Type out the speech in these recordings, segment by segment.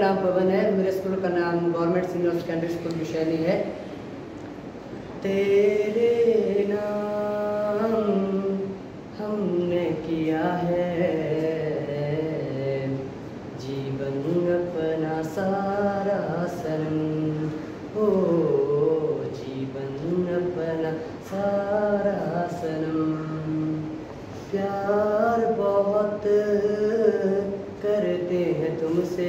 नाम पवन है, मेरे स्कूल का नाम government senior secondary school Vishaili है। तेरे नाम हमने किया है जीवन अपना सारा सनम, ओ जीवन अपना सारा सनम। प्यार बहुत करते हैं तुमसे,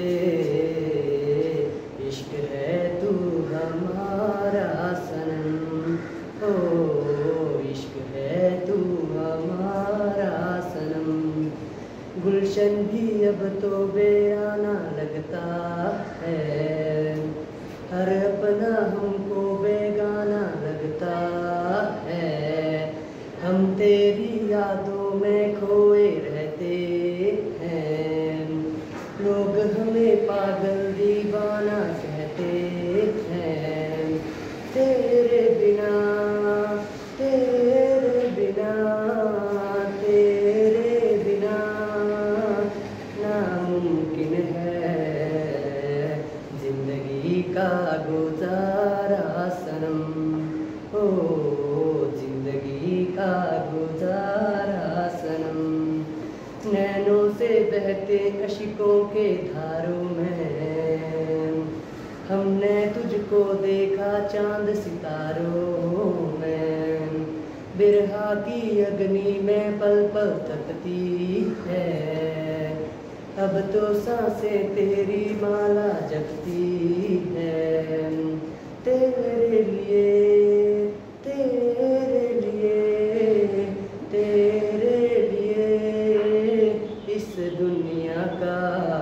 इश्क है तू हमारा सनम, ओ इश्क है तू हमारा सनम। गुलशन भी अब तो बेगाना लगता है, हर अपना हमको बेगाना लगता है। हम तेरी यादों में खोए रहते हैं, लोग हमें पागल दीवाना कहते हैं। तेरे बिना तेरे बिना तेरे बिना नामुमकिन है जिंदगी का गुजारा सनम, ओ जिंदगी का गुजारा सनम। नैनों से बहते अशिकों के धारों में हमने तुझको देखा चांद सितारों में। बिरहा की अग्नि में पल पल तपती है, अब तो सांसें तेरी माला जपती है। तेरे लिए तेरे लिए तेरे लिए इस दुनिया का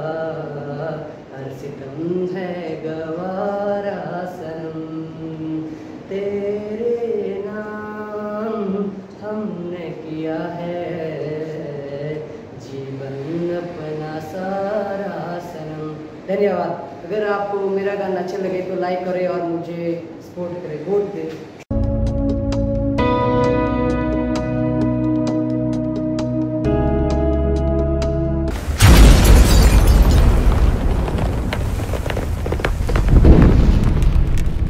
हर सितम है गवारा सनम। तेरे नाम हमने किया है जीवन अपना सारा सनम। धन्यवाद। अगर आपको मेरा गाना अच्छा लगे तो लाइक करें और मुझे सपोर्ट करें, वोट दें।